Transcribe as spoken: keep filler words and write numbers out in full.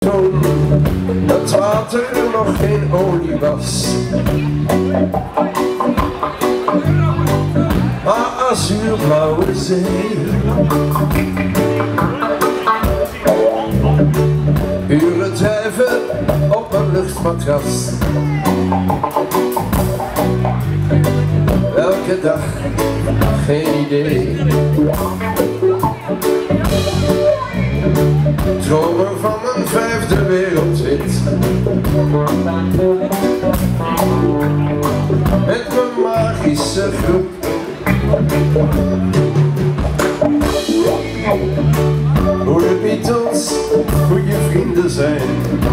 Toen het water nog geen olie was, maar azuurblauwe zee. Uren drijven op een luchtmatras. Welke dag, geen idee. Dromen van een vijfde wereldrit. Met mijn magische groep. Hoe de Beatles goede vrienden zijn.